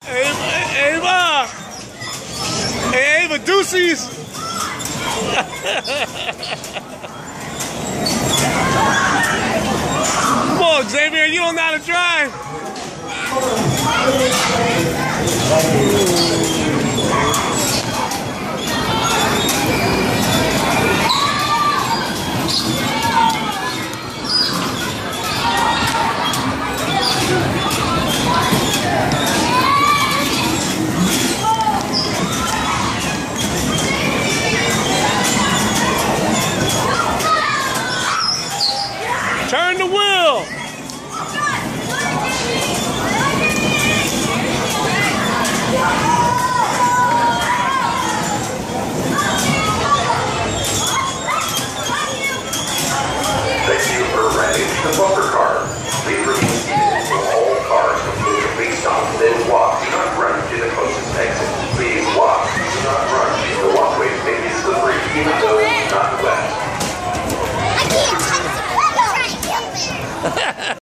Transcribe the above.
Ava! Hey, Ava, deuces! Come on, Xavier, you don't know how to drive. Turn the wheel! Thank you for renting the bumper car. Please remain seated until all cars complete the base stop. Then walk. Do not run to the closest exit. Please walk. Do not run. The walkway may be slippery even though it's not wet. I can't touch the